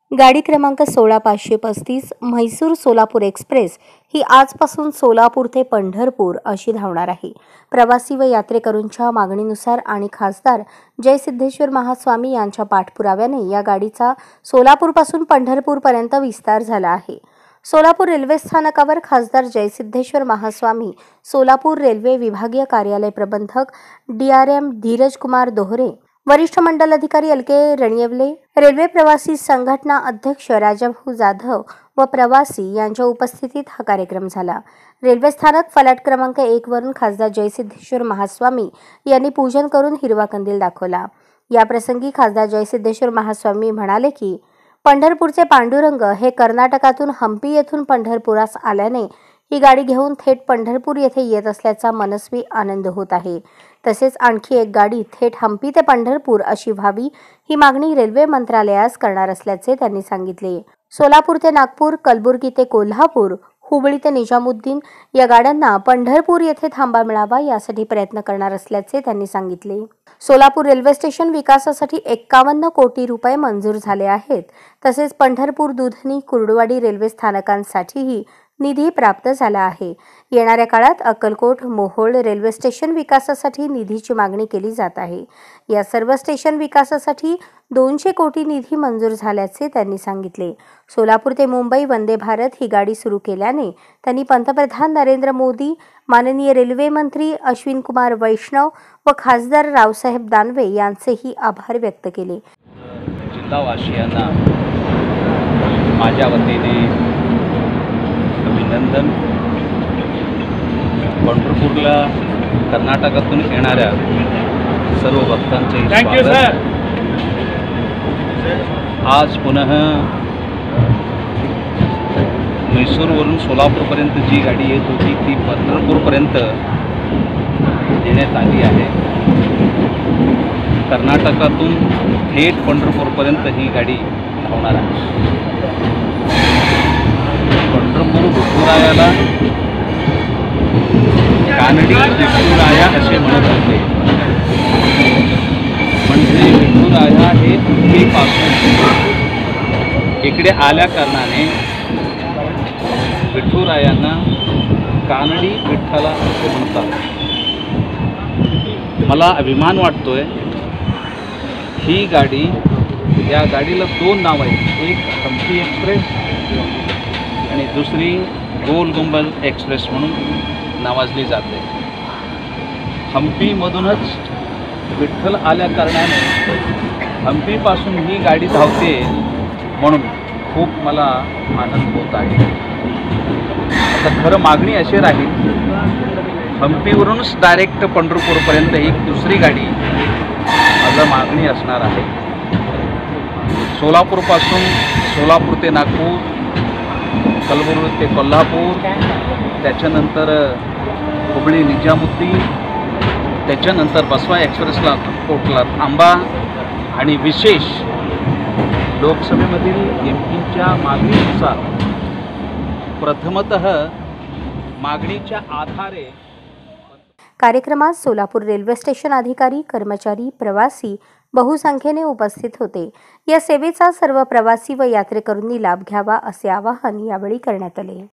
गाडी क्रमांक 16535 म्हैसूर सोलापूर एक्सप्रेस ही आजपासून सोलापूर ते पंढरपूर अशी धावणार आहे। प्रवासी व यात्रेकरूंच्या मागणीनुसार आणि खासदार जयसिद्धेश्वर महास्वामी यांच्या पाठपुराव्याने या गाडीचा सोलापूरपासून पंढरपूरपर्यंत विस्तार झाला आहे। सोलापूर रेल्वे स्थानकावर खासदार जयसिद्धेश्वर महास्वामी, सोलापूर रेल्वे विभागीय कार्यालय प्रबंधक DRM धीरज कुमार दोहरे, वरिष्ठ मंडल अधिकारी LK रणयवले, रेल्वे प्रवासी संघटना अध्यक्ष राजाभाऊ जाधव व प्रवासी यांच्या उपस्थितीत हा कार्यक्रम झाला। रेल्वे स्थानक फलाट क्रमांक 1 वरून खासदार जयसिद्धेश्वर महास्वामी यांनी पूजन करून हिरवा कंदील दाखवला। या प्रसंगी खासदार जयसिद्धेश्वर महास्वामी म्हणाले की पंढरपूरचे पांडुरंग हे कर्नाटकातून हंपी येथून पंढरपुरास आल्याने ही गाडी घेऊन थेट पंढरपूर येथे येत असल्याचा मनस्वी आनंद होत आहे। तसेच आणखी एक गाडी थेट हंपी ते पंढरपूर अशी व्हावी ही मागणी रेल्वे मंत्रालयास करणार असल्याचे त्यांनी सांगितले। सोलापूर ते नागपूर, कलबुर्गी ते कोल्हापूर, हुबळी ते निजामुद्दीन या गाड्यांना पंढरपूर येथे थांबा मिळावा यासाठी प्रयत्न करणार असल्याचे त्यांनी सांगितले। सोलापूर रेल्वे स्टेशन विकासासाठी 51 कोटी रुपये मंजूर झाले आहेत। तसेच पंढरपूर, दुधनी, कुर्डुवाडी रेल्वे स्थानकांसाठीही निधी प्राप्त झाला आहे। येणाऱ्या काळात अक्कलकोट, मोहोळ रेल्वे स्टेशन विकासासाठी निधीची मागणी केली जात आहे। या सर्व स्टेशन विकासासाठी 200 कोटी निधी मंजूर झाल्याचे त्यांनी सांगितले। सोलापूर ते मुंबई वंदे भारत ही गाडी सुरू केल्याने त्यांनी पंतप्रधान नरेंद्र मोदी, माननीय रेल्वे मंत्री अश्विन कुमार वैष्णव व खासदार रावसाहेब दानवे यांचेही आभार व्यक्त केले। जिल्हावासियांना माझ्या वतीने अभिनंदन। पंढरपूरला कर्नाटकातून येणाऱ्या सर्व भक्तांचे स्वागत। आज पुनः म्हैसूरवरून सोलापूरपर्यंत जी गाडी येत होती ती पंढरपूरपर्यंत देण्यात आली आहे। कर्नाटकातून थेट पंढरपूरपर्यंत ही गाडी धावणार आहे। पंढरपूर विठुरायाला कानडी विठुराया असे म्हणत होते, म्हणजे विठुराया हे हंपीपासून इकडे आल्या कारणाने विठुरायांना कानडी विठ्ठला असे म्हणतात। मला अभिमान वाटतोय ही गाडी, या गाडीला 2 नाव आहेत, एक हंपी एक्सप्रेस आणि दुसरी गोल गुंबज एक्सप्रेस म्हणून नावाजली जाते। हंपीमधूनच विठ्ठल आल्या कारणाने हंपीपासून ही गाडी धावते म्हणून खूप मला आनंद होत आहे। आता खरं मागणी अशी राहील, हंपीवरूनच डायरेक्ट पंढरपूरपर्यंत ही दुसरी गाडी माझं मागणी असणार आहे। सोलापूरपासून सोलापूर ते नागपूर, कलबुर्गी ते कोल्हापूर, त्याच्यानंतर हुबळी निजामुद्दीन, त्याच्यानंतर बसवा एक्सप्रेसला कोटला थांबा आणि विशेष लोकसभेमधील MPच्या मागणीनुसार प्रथमतः मागणीच्या आधारे कार्यक्रमात सोलापूर रेल्वे स्टेशन अधिकारी, कर्मचारी, प्रवासी बहुसंख्येने उपस्थित होते। या सेवेचा सर्व प्रवासी व यात्रेकरूंनी लाभ घ्यावा असे आवाहन यावेळी करण्यात आले।